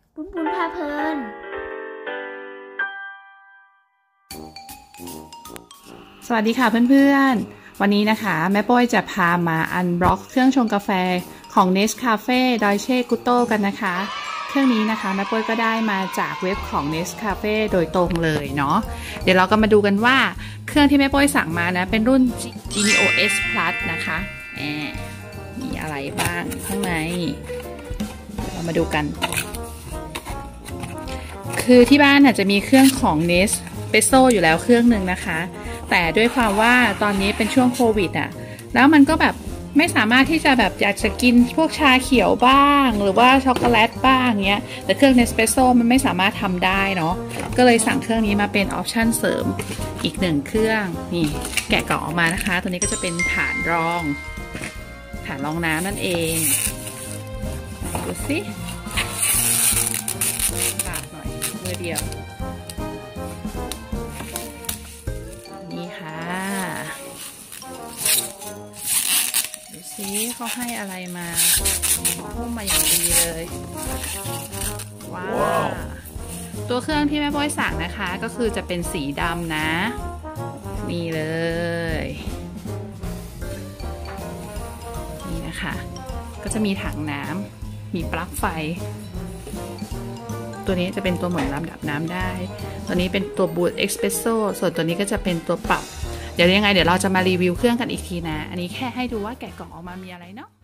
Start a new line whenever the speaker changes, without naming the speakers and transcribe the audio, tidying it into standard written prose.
ปุ้นปุ้นพาเพลิน
สวัสดีค่ะเพื่อนๆวันนี้นะคะแม่ป้อยจะพามาอันบล็อกเครื่องชงกาแฟของ Nescafe Dolce Gusto กันนะคะเครื่องนี้นะคะแม่ป้อยก็ได้มาจากเว็บของ Nescafe โดยตรงเลยเนาะเดี๋ยวเราก็มาดูกันว่าเครื่องที่แม่ป้อยสั่งมานะเป็นรุ่น Genio S Plus นะคะมีอะไรบ้างข้างในเรามาดูกันคือที่บ้านอาจจะมีเครื่องของ Nespresso อยู่แล้วเครื่องหนึ่งนะคะแต่ด้วยความว่าตอนนี้เป็นช่วงโควิดแล้วมันก็แบบไม่สามารถที่จะแบบอยากจะกินพวกชาเขียวบ้างหรือว่าช็อกโกแลตบ้างเงี้ยแต่เครื่อง Nespresso มันไม่สามารถทำได้เนาะก็เลยสั่งเครื่องนี้มาเป็นออปชั่นเสริมอีกหนึ่งเครื่องนี่แกะกล่องออกมานะคะตัวนี้ก็จะเป็นฐานรองน้ำนั่นเองดูสิปาดหน่อยมือเดียวนี่ค่ะดูสิเขาให้อะไรมาพุ่มมาอย่างดีเลยว้าวตัวเครื่องที่แม่ป้อยสั่งนะคะก็คือจะเป็นสีดำนะนี่เลยนี่นะคะก็จะมีถังน้ำมีปลั๊กไฟตัวนี้จะเป็นตัวหมุนลำดับน้ำได้ตัวนี้เป็นตัวบูทเอ็กซ์เพรสโซ่ส่วนตัวนี้ก็จะเป็นตัวปรับเดี๋ยวยังไงเดี๋ยวเราจะมารีวิวเครื่องกันอีกทีนะอันนี้แค่ให้ดูว่าแกะกล่องออกมามีอะไรเนาะ